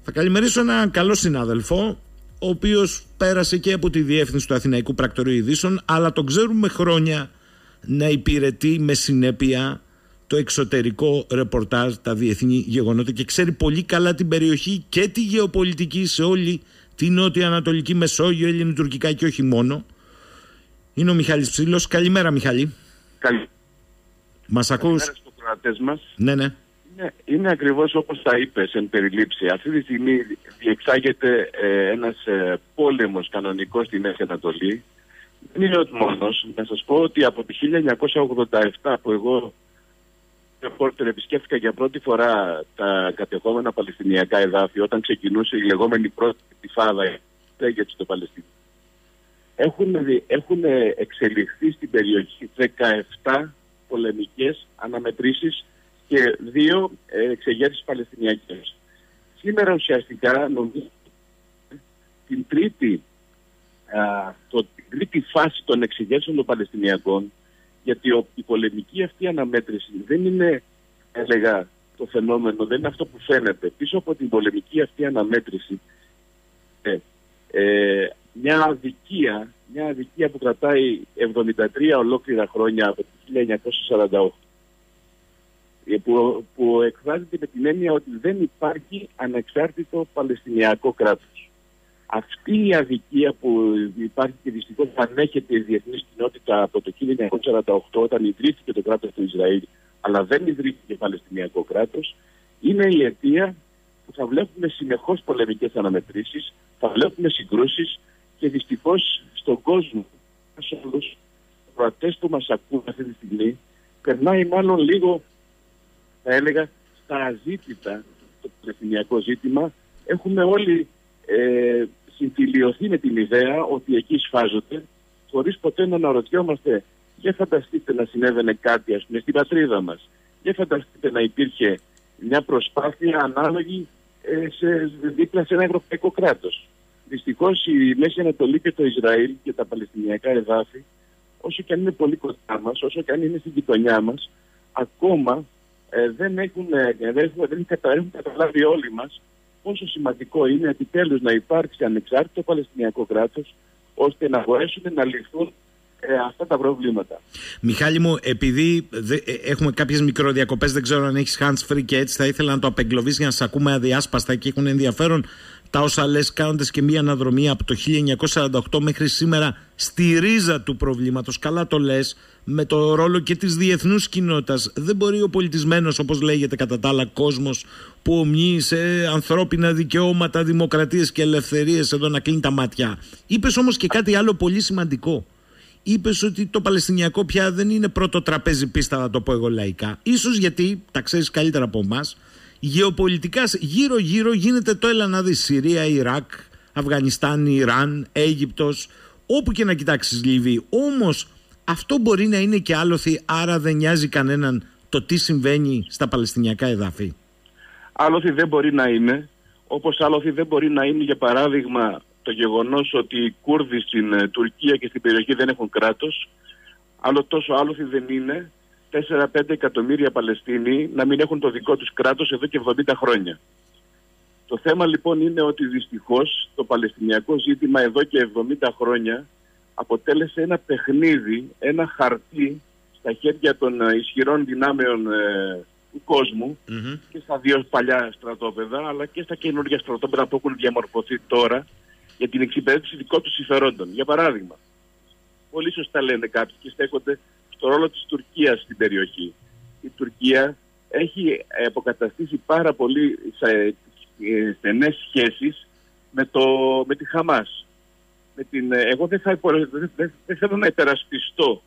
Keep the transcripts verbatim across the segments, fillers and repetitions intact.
Θα καλημερίσω έναν καλό συνάδελφο, ο οποίος πέρασε και από τη διεύθυνση του Αθηναϊκού Πρακτορείου Ειδήσεων, αλλά τον ξέρουμε χρόνια να υπηρετεί με συνέπεια το εξωτερικό ρεπορτάζ, τα διεθνή γεγονότα, και ξέρει πολύ καλά την περιοχή και τη γεωπολιτική σε όλη τη νότια Ανατολική Μεσόγειο, ελληνοτουρκικά και όχι μόνο. Είναι ο Μιχάλης Ψήλος. Καλημέρα, Μιχάλη. Καλημέρα. Μας ακούς? Καλημέρα στους κρατές μας. Ναι, ναι. Είναι, είναι ακριβώς όπως τα είπες εν περιλήψη. Αυτή τη στιγμή διεξάγεται ε, ένας ε, πόλεμος κανονικός στη Μέση Ανατολή. Δεν είναι ο μόνος. Να σας πω ότι από το χίλια εννιακόσια ογδόντα επτά που εγώ ρεπόρτερ επισκέφθηκα για πρώτη φορά τα κατεχόμενα παλαιστινιακά εδάφη, όταν ξεκινούσε η λεγόμενη πρώτη τυφάδα για το Παλαιστίνιο, έχουν, έχουν εξελιχθεί στην περιοχή δεκαεπτά πολεμικές αναμετρήσεις και δύο εξεγέρσεις παλαιστινιακές. Σήμερα ουσιαστικά νομίζω την τρίτη, α, το, την τρίτη φάση των εξεγέρσεων των Παλαιστινιακών, γιατί ο, η πολεμική αυτή αναμέτρηση δεν είναι, έλεγα, το φαινόμενο, δεν είναι αυτό που φαίνεται. Πίσω από την πολεμική αυτή αναμέτρηση ε, ε, μια αδικία, μια αδικία που κρατάει εβδομήντα τρία ολόκληρα χρόνια από το χίλια εννιακόσια σαράντα οκτώ, που, που εκφράζεται με την έννοια ότι δεν υπάρχει ανεξάρτητο Παλαιστινιακό κράτος. Αυτή η αδικία που υπάρχει και δυστυχώς ανέχεται η διεθνής κοινότητα από το χίλια εννιακόσια σαράντα οκτώ, όταν ιδρύθηκε το κράτος του Ισραήλ, αλλά δεν ιδρύθηκε Παλαιστινιακό κράτος, είναι η αιτία που θα βλέπουμε συνεχώς πολεμικές αναμετρήσεις, θα βλέπουμε συγκρούσεις και δυστυχώς στον κόσμο, σε όλους τους κροατές που μας ακούν αυτή τη στιγμή, περνάει μάλλον λίγο, θα έλεγα, στα αζήτητα το παλαιστινιακό ζήτημα. Έχουμε όλοι ε, συμφιλιωθεί με την ιδέα ότι εκεί σφάζονται, χωρίς ποτέ να αναρωτιόμαστε, για φανταστείτε να συνέβαινε κάτι, ας πούμε, στην πατρίδα μας. Για φανταστείτε να υπήρχε μια προσπάθεια ανάλογη ε, σε, δίπλα σε ένα ευρωπαϊκό κράτος. Δυστυχώς η Μέση Ανατολή και το Ισραήλ και τα παλαιστινιακά εδάφη, όσο και αν είναι πολύ κοντά μας, όσο και αν είναι στην γειτονιά μας, ακόμα ε, δεν, έχουν, ε, δεν, έχουν, δεν έχουν καταλάβει όλοι μας πόσο σημαντικό είναι επιτέλους να υπάρξει ανεξάρτητο Παλαιστινιακό κράτος, ώστε να μπορέσουν να λυθούν ε, αυτά τα προβλήματα. Μιχάλη μου, επειδή δε, ε, έχουμε κάποιες μικροδιακοπές, δεν ξέρω αν έχεις hands free και έτσι θα ήθελα να το απεγκλωβείς για να σε ακούμε αδιάσπαστα και έχουν ενδιαφέρον τα όσα λες, κάνοντας και μία αναδρομή από το χίλια εννιακόσια σαράντα οκτώ μέχρι σήμερα στη ρίζα του προβλήματος. Καλά το λες, με το ρόλο και της διεθνούς κοινότητας. Δεν μπορεί ο πολιτισμένος, όπως λέγεται κατά τα άλλα, κόσμος που ομνύει σε ανθρώπινα δικαιώματα, δημοκρατίες και ελευθερίες εδώ να κλείνει τα μάτια. Είπες όμως και κάτι άλλο πολύ σημαντικό. Είπες ότι το Παλαιστινιακό πια δεν είναι πρώτο τραπέζι πίστα, να το πω εγώ λαϊκά. Ίσως γιατί, τα ξέρεις καλύτερα από εμάς, γεωπολιτικά γύρω-γύρω γίνεται το έλα να δεις Συρία, Ιράκ, Αφγανιστάν, Ιράν, Αίγυπτος, όπου και να κοιτάξεις, Λιβύη. Όμως αυτό μπορεί να είναι και άλοθη, άρα δεν νοιάζει κανέναν το τι συμβαίνει στα Παλαιστινιακά εδάφη. Άλοθη δεν μπορεί να είναι, όπως άλοθη δεν μπορεί να είναι, για παράδειγμα, το γεγονός ότι οι Κούρδοι στην uh, Τουρκία και στην περιοχή δεν έχουν κράτος. Άλλο τόσο άλοθη δεν είναι τέσσερα με πέντε εκατομμύρια Παλαιστίνοι να μην έχουν το δικό τους κράτος εδώ και εβδομήντα χρόνια. Το θέμα λοιπόν είναι ότι δυστυχώς το Παλαιστινιακό ζήτημα εδώ και εβδομήντα χρόνια αποτέλεσε ένα παιχνίδι, ένα χαρτί στα χέρια των uh, ισχυρών δυνάμεων uh, του κόσμου, mm-hmm. και στα δύο παλιά στρατόπεδα, αλλά και στα καινούργια στρατόπεδα που έχουν διαμορφωθεί τώρα για την εξυπηρέτηση δικών τους συμφερόντων. Για παράδειγμα, πολύ σωστά λένε κάποιοι και στέκονται στο ρόλο της Τουρκίας στην περιοχή. Η Τουρκία έχει αποκαταστήσει πάρα πολύ στενές σχέσεις με, το, με τη Χαμάς. Με την, εγώ δεν, θα, δεν, δεν, δεν θέλω να υπερασπιστώ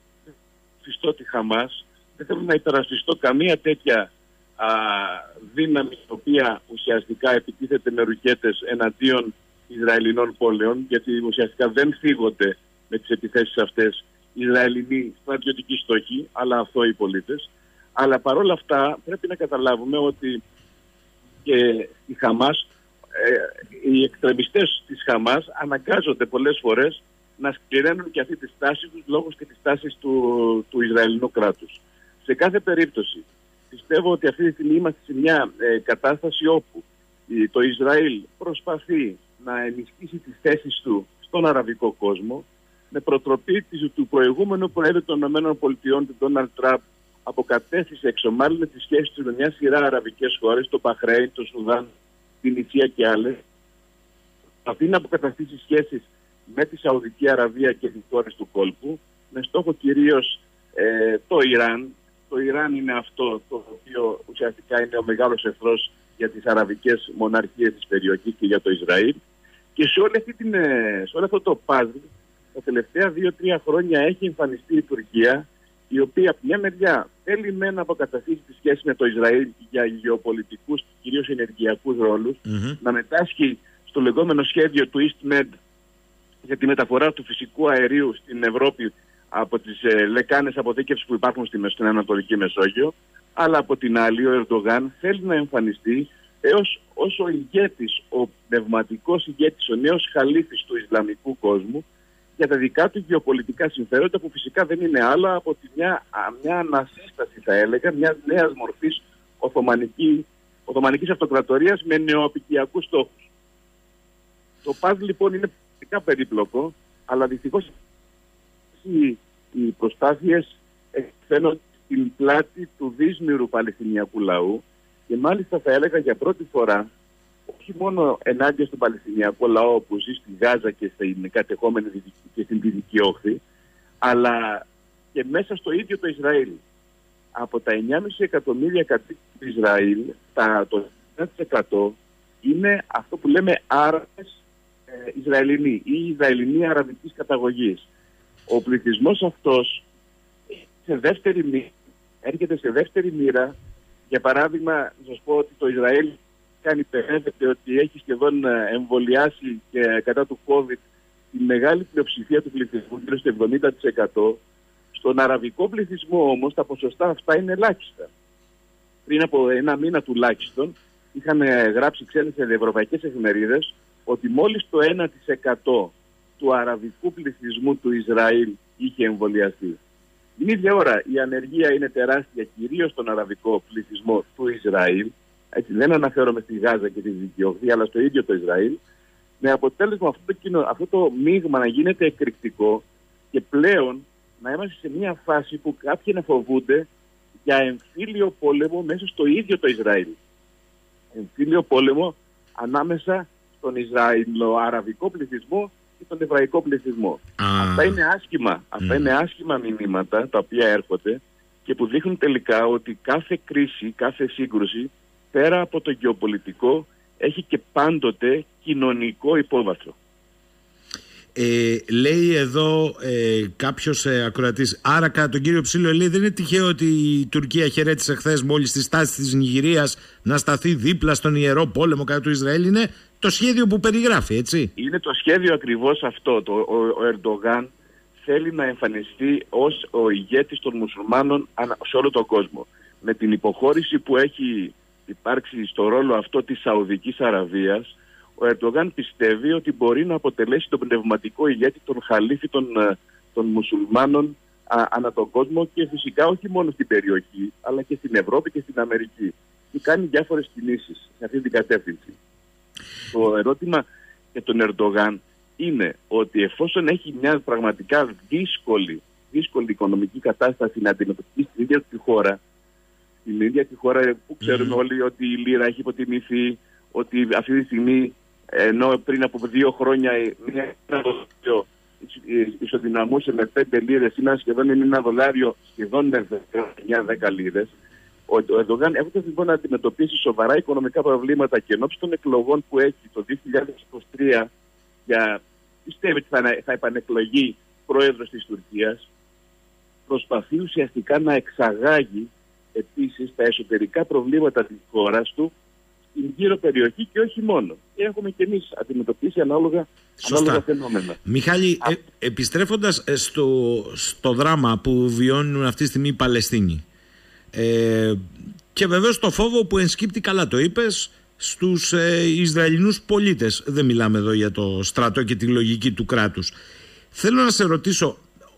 τη Χαμάς, δεν θέλω να υπερασπιστώ καμία τέτοια α, δύναμη η οποία ουσιαστικά επιτίθεται με ρουκέτες εναντίον Ισραηλινών πόλεων, γιατί ουσιαστικά δεν θίγονται με τις επιθέσεις αυτές οι Ισραηλινοί στρατιωτικοί στόχοι, αλλά αθώοι πολίτες. Αλλά παρόλα αυτά πρέπει να καταλάβουμε ότι και η Χαμάς, ε, οι εκτρεμιστές της Χαμάς αναγκάζονται πολλές φορές να σκληραίνουν και αυτή τη στάση τους λόγω και της στάσης του, του Ισραηλινού κράτους. Σε κάθε περίπτωση πιστεύω ότι αυτή τη στιγμή είμαστε σε μια ε, κατάσταση όπου το Ισραήλ προσπαθεί να ενισχύσει τις θέσεις του στον αραβικό κόσμο με προτροπή του προηγούμενου Προέδρου των ΗΠΑ, του Ντόναλντ Τραμπ, αποκατέστησε, εξομάλυνε τις σχέσεις του με μια σειρά αραβικές χώρες, το Μπαχρέιν, το Σουδάν, την Ισία και άλλες. Αυτή να αποκαταστήσει σχέσεις με τη Σαουδική Αραβία και τις χώρες του κόλπου, με στόχο κυρίως ε, το Ιράν. Το Ιράν είναι αυτό το οποίο ουσιαστικά είναι ο μεγάλος εχθρός για τις αραβικές μοναρχίες της περιοχής και για το Ισραήλ. Και σε, όλη αυτή την, σε όλο αυτό το παζλ τα τελευταία δύο-τρία χρόνια έχει εμφανιστεί η Τουρκία, η οποία από μια μεριά θέλει με να αποκαταστήσει τη σχέση με το Ισραήλ για γεωπολιτικούς και κυρίως ενεργειακούς ρόλους, mm-hmm. να μετάσχει στο λεγόμενο σχέδιο του EastMed για τη μεταφορά του φυσικού αερίου στην Ευρώπη από τις ε, λεκάνες αποθήκευσης που υπάρχουν στην, στην Ανατολική Μεσόγειο, αλλά από την άλλη ο Ερντογάν θέλει να εμφανιστεί έως ως ο ηγέτης, ο πνευματικός ηγέτης, ο νέος χαλίφης του Ισλαμικού κόσμου για τα δικά του γεωπολιτικά συμφέροντα, που φυσικά δεν είναι άλλα από τη μια, μια ανασύσταση, θα έλεγα, μια νέας μορφής Οθωμανική, Οθωμανικής αυτοκρατορίας με νεοαπικιακούς στόχους. Το παζλ λοιπόν είναι πραγματικά περίπλοκο, αλλά δυστυχώς οι, οι προσπάθειες φαίνονται στην πλάτη του δύσμηρου Παλαιστινιακού λαού και μάλιστα θα έλεγα για πρώτη φορά όχι μόνο ενάντια στον Παλαιστινιακό λαό που ζει στη Γάζα και στην κατεχόμενη και στην Δυτική Όχθη, αλλά και μέσα στο ίδιο το Ισραήλ. Από τα εννιά κόμμα πέντε εκατομμύρια κατοίκους του Ισραήλ, τα, το ενενήντα τοις εκατό είναι αυτό που λέμε Άραβες ε, Ισραηλινοί ή Ισραηλινοί αραβικής καταγωγής. Ο πληθυσμός αυτός σε δεύτερη μοίρα, έρχεται σε δεύτερη μοίρα. Για παράδειγμα, να σας πω ότι το Ισραήλ κάνει περίπτωση ότι έχει σχεδόν εμβολιάσει και κατά του COVID τη μεγάλη πλειοψηφία του πληθυσμού, γύρω στο εβδομήντα τοις εκατό. Στον αραβικό πληθυσμό όμως τα ποσοστά αυτά είναι ελάχιστα. Πριν από ένα μήνα τουλάχιστον είχαν γράψει ξένες ευρωπαϊκές εφημερίδες ότι μόλις το ένα τοις εκατό του αραβικού πληθυσμού του Ισραήλ είχε εμβολιαστεί. Την ίδια ώρα η ανεργία είναι τεράστια κυρίως στον αραβικό πληθυσμό του Ισραήλ. Έτσι, δεν αναφέρομαι στη Γάζα και τη Δυτική Όχθη, αλλά στο ίδιο το Ισραήλ. Με αποτέλεσμα αυτό το, κοινο, αυτό το μείγμα να γίνεται εκρηκτικό και πλέον να είμαστε σε μια φάση που κάποιοι να φοβούνται για εμφύλιο πόλεμο μέσα στο ίδιο το Ισραήλ. Εμφύλιο πόλεμο ανάμεσα στον Ισραηλο-αραβικό πληθυσμό και τον εβραϊκό πληθυσμό. Ah. Αυτά είναι άσχημα. Αυτά mm. είναι άσχημα μηνύματα τα οποία έρχονται και που δείχνουν τελικά ότι κάθε κρίση, κάθε σύγκρουση, πέρα από το γεωπολιτικό, έχει και πάντοτε κοινωνικό υπόβαθρο. Ε, λέει εδώ ε, κάποιος ε, ακροατής, άρα κατά τον κύριο Ψήλο, λέει, δεν είναι τυχαίο ότι η Τουρκία χαιρέτησε χθες μόλις τη στάση της Νιγηρίας να σταθεί δίπλα στον ιερό πόλεμο κατά του Ισραήλ? Είναι το σχέδιο που περιγράφει, έτσι. Είναι το σχέδιο ακριβώς αυτό. Το, ο, ο Ερντογάν θέλει να εμφανιστεί ως ο ηγέτης των μουσουλμάνων σε όλο τον κόσμο. Με την υποχώρηση που έχει υπάρξει στο ρόλο αυτό της Σαουδικής Αραβίας, ο Ερντογάν πιστεύει ότι μπορεί να αποτελέσει τον πνευματικό ηγέτη, τον χαλίφη των, των μουσουλμάνων α, ανά τον κόσμο και φυσικά όχι μόνο στην περιοχή, αλλά και στην Ευρώπη και στην Αμερική. Και κάνει διάφορες κινήσεις σε αυτή την κατεύθυνση. Το ερώτημα για τον Ερντογάν είναι ότι εφόσον έχει μια πραγματικά δύσκολη, δύσκολη οικονομική κατάσταση να αντιμετωπίσει στην ίδια τη χώρα, την ίδια τη χώρα που ξέρουμε mm. όλοι ότι η λίρα έχει υποτιμηθεί, ότι αυτή τη στιγμή, ενώ πριν από δύο χρόνια μια δολάριο ισοδυναμούσε με πέντε λίρες, είναι σχεδόν ένα δολάριο σχεδόν με εννιά δέκα λίρες, ο Ερντογάν, έχοντας λοιπόν να αντιμετωπίσει σοβαρά οικονομικά προβλήματα και ενώπιση των εκλογών που έχει το δύο χιλιάδες είκοσι τρία, για, πιστεύει ότι θα, θα επανεκλογεί πρόεδρος της Τουρκίας, προσπαθεί ουσιαστικά να εξαγάγει επίσης τα εσωτερικά προβλήματα της χώρας του στην γύρω περιοχή και όχι μόνο. Και έχουμε και εμείς αντιμετωπίσει ανάλογα, ανάλογα φαινόμενα. Μιχάλη, Α... ε, επιστρέφοντας στο, στο δράμα που βιώνουν αυτή τη στιγμή οι Παλαιστίνοι, ε, και βεβαίως το φόβο που ενσκύπτει, καλά το είπες, στους ε, Ισραηλινούς πολίτες, δεν μιλάμε εδώ για το στρατό και τη λογική του κράτους. Θέλω να σε ρωτήσω,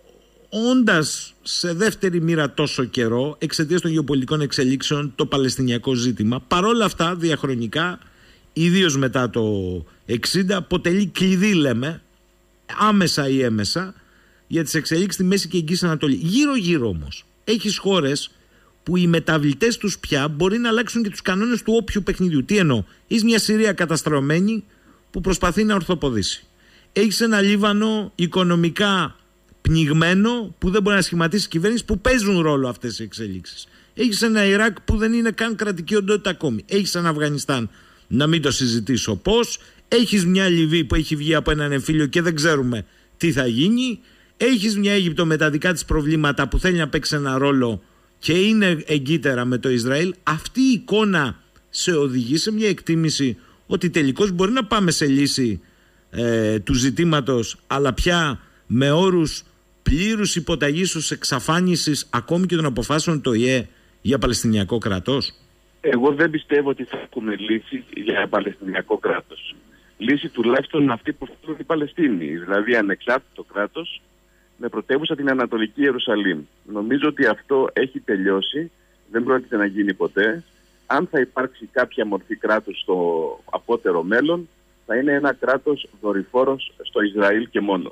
όντας σε δεύτερη μοίρα τόσο καιρό εξαιτίας των γεωπολιτικών εξελίξεων το παλαιστινιακό ζήτημα, παρόλα αυτά διαχρονικά ιδίως μετά το εξήντα, αποτελεί κλειδί, λέμε, άμεσα ή έμεσα, για τις εξελίξεις στη Μέση και Εγγύης Ανατολή. Γύρω-γύρω όμως έχεις χώρες που οι μεταβλητές τους πια μπορεί να αλλάξουν και τους κανόνες του όποιου παιχνιδιού. Τι εννοώ? Έχεις μια Συρία καταστρωμένη που προσπαθεί να ορθοποδήσει. Έχεις ένα Λίβανο οικονομικά πνιγμένο που δεν μπορεί να σχηματίσει κυβέρνηση, που παίζουν ρόλο αυτές οι εξελίξεις. Έχεις ένα Ιράκ που δεν είναι καν κρατική οντότητα ακόμη. Έχεις ένα Αφγανιστάν, να μην το συζητήσω πώς. Έχεις μια Λιβύη που έχει βγει από έναν εμφύλιο και δεν ξέρουμε τι θα γίνει. Έχεις μια Αίγυπτο με τα δικά της προβλήματα που θέλει να παίξει ένα ρόλο και είναι εγκύτερα με το Ισραήλ. Αυτή η εικόνα σε οδηγεί σε μια εκτίμηση ότι τελικώς μπορεί να πάμε σε λύση ε, του ζητήματος, αλλά πια με όρους πλήρους υποταγής ως εξαφάνισης ακόμη και των αποφάσεων του Ο Η Ε για Παλαιστινιακό κράτος? Εγώ δεν πιστεύω ότι θα έχουμε λύση για Παλαιστινιακό κράτος. Λύση τουλάχιστον αυτή που θέλουν οι Παλαιστίνοι, δηλαδή ανεξάρτητο κράτος με πρωτεύουσα την Ανατολική Ιερουσαλήμ. Νομίζω ότι αυτό έχει τελειώσει, δεν πρόκειται να γίνει ποτέ. Αν θα υπάρξει κάποια μορφή κράτους στο απότερο μέλλον, θα είναι ένα κράτος δορυφόρος στο Ισραήλ και μόνο.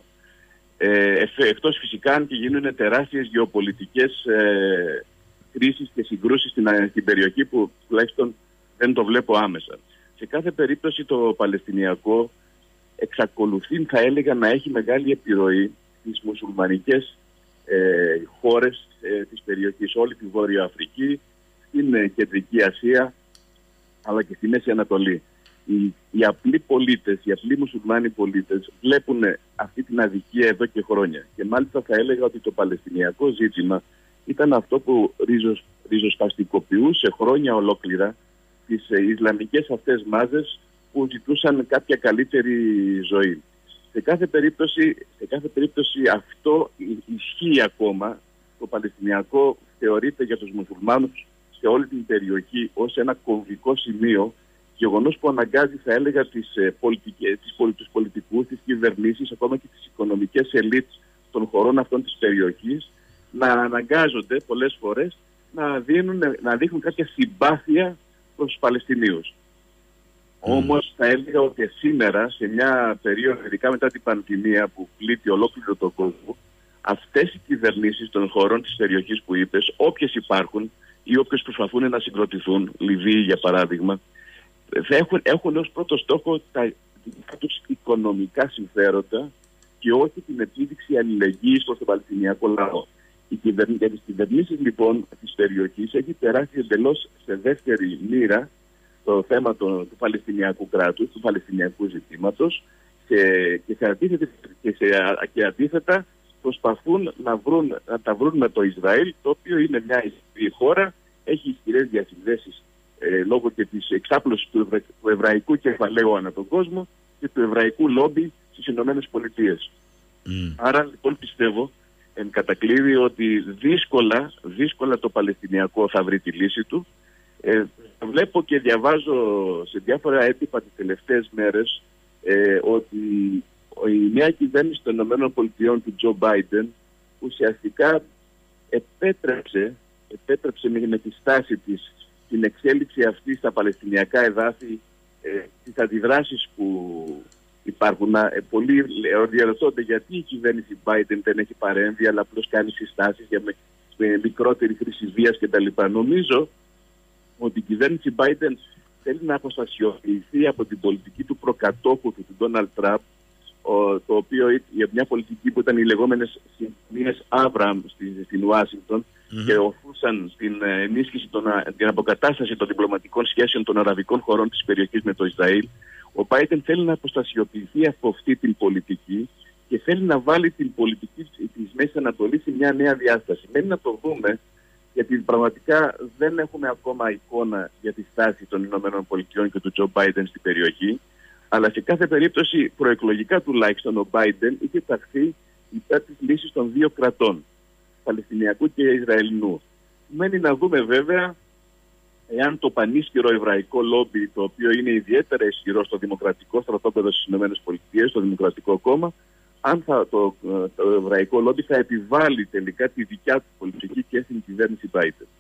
Ε, εκτός φυσικά αν και γίνουν τεράστιες γεωπολιτικές ε, κρίσεις και συγκρούσεις στην, στην περιοχή, που τουλάχιστον δεν το βλέπω άμεσα. Σε κάθε περίπτωση το Παλαιστινιακό εξακολουθεί, θα έλεγα, να έχει μεγάλη επιρροή στις μουσουλμανικές ε, χώρες ε, της περιοχής, όλη τη Βόρεια Αφρική, στην ε, Κεντρική Ασία, αλλά και στη Μέση Ανατολή. Οι, οι απλοί πολίτες, οι απλοί μουσουλμάνοι πολίτες βλέπουν αυτή την αδικία εδώ και χρόνια. Και μάλιστα θα έλεγα ότι το Παλαιστινιακό ζήτημα ήταν αυτό που ριζοσ, ριζοσπαστικοποιούσε χρόνια ολόκληρα τις ε, Ισλαμικές αυτές μάζες που ζητούσαν κάποια καλύτερη ζωή. Σε κάθε περίπτωση, σε κάθε περίπτωση αυτό ισχύει ακόμα. Το Παλαιστινιακό θεωρείται για τους μουσουλμάνους σε όλη την περιοχή ως ένα κομβικό σημείο, γεγονός που αναγκάζει, θα έλεγα, τις, ε, πολιτικές, τις, τους πολιτικούς, τις κυβερνήσεις, ακόμα και τις οικονομικές ελίτ των χωρών αυτών της περιοχής, να αναγκάζονται πολλές φορές να, δίνουν, να δείχνουν κάποια συμπάθεια προς τους Παλαιστινίους. Mm. Όμως θα έλεγα ότι σήμερα, σε μια περίοδο, ειδικά μετά την πανδημία που πλήττει ολόκληρο τον κόσμο, αυτές οι κυβερνήσεις των χωρών της περιοχής που είπες, όποιες υπάρχουν ή όποιες προσπαθούν να συγκροτηθούν, Λιβύη για παράδειγμα, θα έχουν, έχουν ως πρώτο στόχο τα τους οικονομικά συμφέροντα και όχι την επίδειξη αλληλεγγύης προς τον Παλαιστινιακό λαό. Οι κυβερνήσεις λοιπόν της περιοχής έχει περάσει εντελώς σε δεύτερη μοίρα το θέμα του, του Παλαιστινιακού κράτους, του Παλαιστινιακού ζητήματος, και, και, σε αντίθετα, και, σε, και αντίθετα προσπαθούν να, βρουν, να τα βρουν με το Ισραήλ, το οποίο είναι μια ισχυρή χώρα, έχει ισχυρές διασυνδέσεις ε, λόγω και της εξάπλωσης του, ευρα, του εβραϊκού κεφαλαίου ανά τον κόσμο και του εβραϊκού λόμπι στις Ηνωμένες Πολιτείες. Mm. Άρα λοιπόν πιστεύω εν κατακλείδη ότι δύσκολα, δύσκολα το Παλαιστινιακό θα βρει τη λύση του. Ε, βλέπω και διαβάζω σε διάφορα έντυπα τις τελευταίες μέρες ε, ότι η νέα κυβέρνηση των ΗΠΑ του Τζο Μπάιντεν ουσιαστικά επέτρεψε, επέτρεψε με τη στάση της την εξέλιξη αυτή στα Παλαιστινιακά εδάφη, ε, τις αντιδράσεις που υπάρχουν. Ε, πολλοί διαρωτώνται γιατί η κυβέρνηση Biden δεν έχει παρέμβει, αλλά απλώς κάνει συστάσεις για με, με μικρότερη χρήση βίας κτλ. Νομίζω ότι η κυβέρνηση Biden θέλει να αποστασιοποιηθεί από την πολιτική του προκατόχου του, του Ντόναλντ Τραμπ, το οποίο για μια πολιτική που ήταν οι λεγόμενες συμφωνίες Άβραμ στην Ουάσιγκτον mm-hmm. και οφούσαν την ενίσχυση, των, την αποκατάσταση των διπλωματικών σχέσεων των αραβικών χωρών της περιοχής με το Ισραήλ. Ο Biden θέλει να αποστασιοποιηθεί από αυτή την πολιτική και θέλει να βάλει την πολιτική της Μέσης Ανατολής σε μια νέα διάσταση. Μένει να το δούμε, γιατί πραγματικά δεν έχουμε ακόμα εικόνα για τη στάση των ΗΠΑ και του Τζο Μπάιντεν στην περιοχή. Αλλά σε κάθε περίπτωση, προεκλογικά τουλάχιστον, ο Μπάιντεν είχε ταχθεί υπέρ της λύσης των δύο κρατών, Παλαιστινιακού και Ισραηλινού. Μένει να δούμε βέβαια εάν το πανίσχυρο εβραϊκό λόμπι, το οποίο είναι ιδιαίτερα ισχυρό στο δημοκρατικό στρατόπεδο στις ΗΠΑ, στο Δημοκρατικό Κόμμα, αν θα, το, το εβραϊκό λόμπι θα επιβάλλει τελικά τη δικιά του πολιτική και στην κυβέρνηση Biden.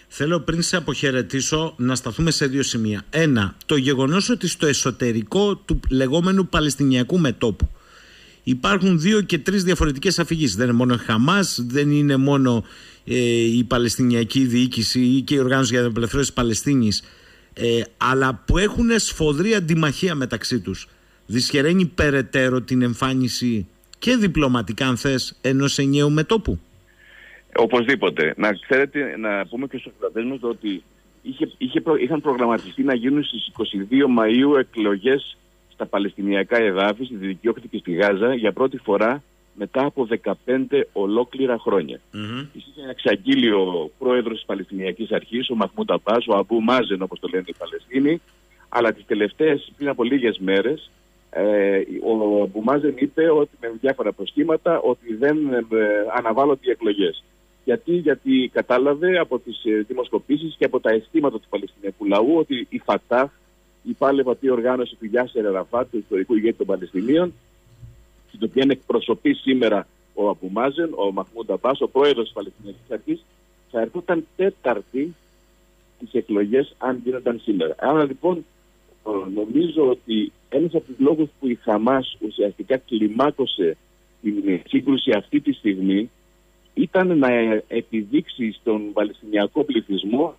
Θέλω πριν σε αποχαιρετήσω να σταθούμε σε δύο σημεία. Ένα, το γεγονός ότι στο εσωτερικό του λεγόμενου Παλαιστινιακού μετώπου υπάρχουν δύο και τρεις διαφορετικές αφηγήσεις. Δεν είναι μόνο η Χαμάς, δεν είναι μόνο ε, η Παλαιστινιακή Διοίκηση ή και η Οργάνωση για την Απελευθέρωση της Παλαιστίνης, ε, αλλά που έχουν σφοδρή αντιμαχία μεταξύ τους. Δυσχεραίνει περαιτέρω την εμφάνιση και διπλωματικά, αν θες, ενός ενιαίου μετώπου. Οπωσδήποτε. Να ξέρετε, να πούμε και στους ακροατές μας ότι είχε, είχε, είχαν προγραμματιστεί να γίνουν στις είκοσι δύο Μαΐου εκλογές στα Παλαιστινιακά εδάφη, στη Δυτική Όχθη και στη Γάζα, για πρώτη φορά μετά από δεκαπέντε ολόκληρα χρόνια. Mm-hmm. Είχε εξαγγείλει ο πρόεδρος της Παλαιστινιακής Αρχής, ο Μαχμούντ Αμπάς, ο Αμπού Μάζεν όπως το λένε οι Παλαιστίνοι, αλλά τις τελευταίες, πριν από λίγες μέρες, ε, ο Αμπού Μάζεν είπε ότι με διάφορα προσχήματα ότι δεν ε, αναβάλλονται οι εκλογές. Γιατί, γιατί κατάλαβε από τις ε, δημοσκοπήσεις και από τα αισθήματα του Παλαιστινιακού λαού ότι η Φατάχ, η πάλευατη οργάνωση του Γιάσερ Αραφάτ, του ιστορικού ηγέτη των Παλαιστινίων, στην οποία εκπροσωπεί σήμερα ο Αμπού Μάζεν, ο Μαχμούντ Αμπάς, ο πρόεδρος της Παλαιστινιακής Αρχής, θα ερχόταν τέταρτη τις εκλογές αν γίνονταν σήμερα. Άρα λοιπόν νομίζω ότι ένας από τους λόγους που η Χαμάς ουσιαστικά κλιμάκωσε την σύγκρουση αυτή τη στιγμή ήταν να επιδείξει στον Παλαιστινιακό πληθυσμό.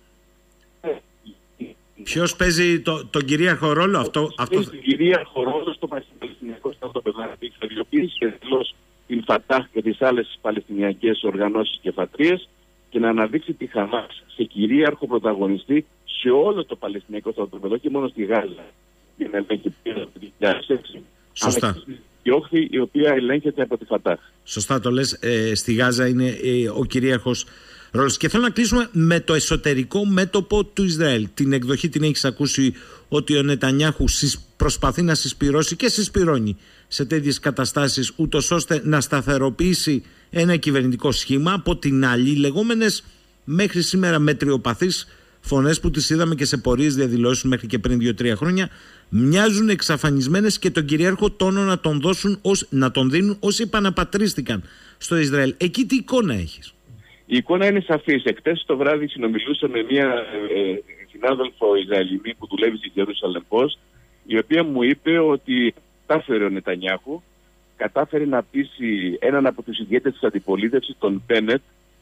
Ποιος παίζει το, τον κυρίαρχο ρόλο αυτό? Παίζει τον κυρίαρχο ρόλο στο Παλαιστινιακό στρατόπεδο, να εξαδιοποιήσει εντελώς την Φατάχ και τις άλλες Παλαιστινιακές οργανώσεις και φατρίες και να αναδείξει τη Χαμάς σε κυρίαρχο πρωταγωνιστή σε όλο το Παλαιστινιακό στρατόπεδο και μόνο στη Γάζα. Για να ελέγχει πέρα από το δύο χιλιάδες έξι. Σωστά. Η όχθη η οποία ελέγχεται από τη Φατάχ. Σωστά το λες. Ε, στη Γάζα είναι ε, ο κυρίαρχος ρόλος. Και θέλω να κλείσουμε με το εσωτερικό μέτωπο του Ισραήλ. Την εκδοχή την έχεις ακούσει ότι ο Νετανιάχου προσπαθεί να συσπυρώσει και συσπυρώνει σε τέτοιες καταστάσεις ούτως ώστε να σταθεροποιήσει ένα κυβερνητικό σχήμα. Από την άλλη, λεγόμενες μέχρι σήμερα μετριοπαθείς φωνές που τις είδαμε και σε πορείες διαδηλώσεις μέχρι και πριν δύο τρία χρόνια μοιάζουν εξαφανισμένες και τον κυρίαρχο τόνο να τον, δώσουν ως, να τον δίνουν όσοι επαναπατρίστηκαν στο Ισραήλ. Εκεί τι εικόνα έχεις? Η εικόνα είναι σαφής. Εκτές το βράδυ συνομιλούσα με μια ε, συνάδελφο Ισραηλινή που δουλεύει στη Jerusalem Post, η οποία μου είπε ότι κατάφερε ο Νετανιάχου, κατάφερε να πείσει έναν από τους ηγέτες της αντιπολίτευσης, τον Μπένετ,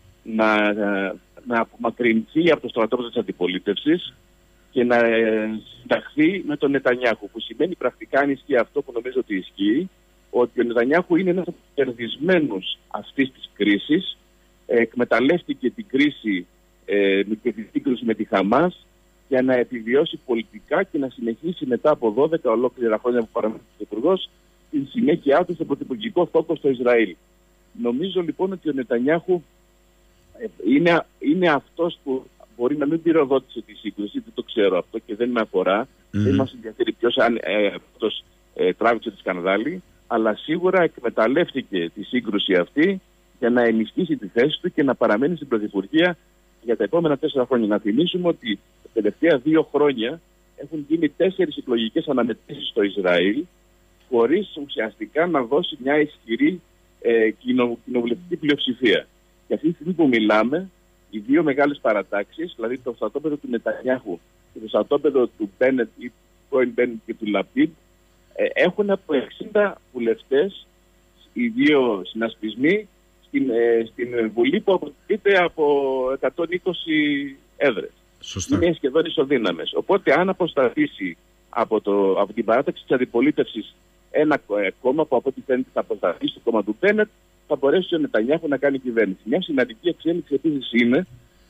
να, να απομακρυνθεί από το στρατόπεδο της αντιπολίτευσης και να ε, συνταχθεί με τον Νετανιάχου, που σημαίνει πρακτικά, αν ισχύει αυτό που νομίζω ότι ισχύει, ότι ο Νετανιάχου είναι ένας από τους κερδισμένους αυτής της κρίσης. Εκμεταλλεύτηκε την κρίση ε, και τη σύγκρουση με τη Χαμάς για να επιβιώσει πολιτικά και να συνεχίσει μετά από δώδεκα ολόκληρα χρόνια που παραμένει υπουργός την συνέχειά του στο πρωθυπουργικό θόκο στο Ισραήλ. Νομίζω λοιπόν ότι ο Νετανιάχου ε, είναι, είναι αυτός που μπορεί να μην πυροδότησε τη σύγκρουση, δεν το ξέρω αυτό και δεν με αφορά, mm. δεν μας ενδιαφέρει ποιος αν, ε, αυτός ε, τράβηξε τη σκανδάλη, αλλά σίγουρα εκμεταλλεύτηκε τη σύγκρουση αυτή για να ενισχύσει τη θέση του και να παραμένει στην πρωθυπουργία για τα επόμενα τέσσερα χρόνια. Να θυμίσουμε ότι τα τελευταία δύο χρόνια έχουν γίνει τέσσερις εκλογικές αναμετρήσεις στο Ισραήλ, χωρίς ουσιαστικά να δώσει μια ισχυρή ε, κοινο, κοινοβουλευτική πλειοψηφία. Και αυτή τη στιγμή που μιλάμε, οι δύο μεγάλες παρατάξεις, δηλαδή το στρατόπεδο του Νετανιάχου και το στρατόπεδο του Μπένετ ή του πρώην Μπένετ και του Λαπίντ, ε, έχουν από εξήντα βουλευτές οι δύο συνασπισμοί στην, ε, στην Βουλή που αποτελείται από εκατόν είκοσι έδρες. Σωστά. Είναι σχεδόν ισοδύναμες. Οπότε αν αποσταθήσει από, το, από την παράταξη της αντιπολίτευσης ένα ε, κόμμα που από ό,τι φαίνεται θα αποσταθήσει το κόμμα του Μπένετ, θα μπορέσει ο Νετανιάχου να κάνει κυβέρνηση. Μια σημαντική εξέλιξη επίσης είναι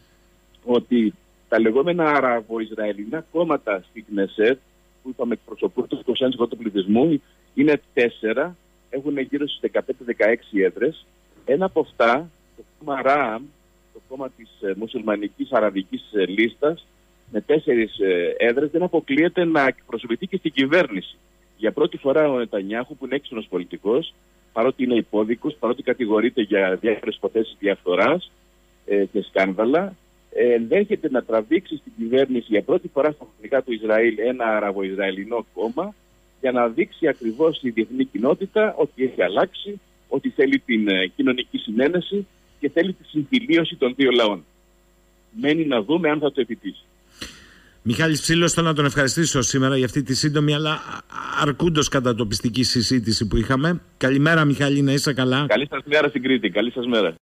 ότι τα λεγόμενα αραβο-ισραηλινά κόμματα στην Κνεσέτ, που είπαμε εκπροσωπούν το είκοσι ένα τοις εκατό του πληθυσμού, είναι τέσσερα, έχουν γύρω στις δεκαπέντε δεκαέξι έδρες. Ένα από αυτά, το κόμμα ΡΑΑΜ, το κόμμα της ε, μουσουλμανικής αραβικής ε, λίστας, με τέσσερις ε, έδρες, δεν αποκλείεται να εκπροσωπηθεί και στην κυβέρνηση. Για πρώτη φορά ο Νετανιάχου, που είναι έξυπνος πολιτικός, παρότι είναι υπόδικος, παρότι κατηγορείται για διάφορες υποθέσεις διαφθοράς ε, και σκάνδαλα, ε, ενδέχεται να τραβήξει στην κυβέρνηση για πρώτη φορά στα χρονικά του Ισραήλ ένα αραβο-ισραηλινό κόμμα, για να δείξει ακριβώς στη διεθνή κοινότητα ότι έχει αλλάξει, ότι θέλει την ε, κοινωνική συνένεση και θέλει τη συμφιλίωση των δύο λαών. μένει να δούμε αν θα το επιτύχει. Μιχάλης Ψήλος, θέλω να τον ευχαριστήσω σήμερα για αυτή τη σύντομη αλλά αρκούντος κατατοπιστική συζήτηση που είχαμε. Καλημέρα Μιχάλη, να είσαι καλά. Καλή σας μέρα στην Κρήτη, καλή σας μέρα.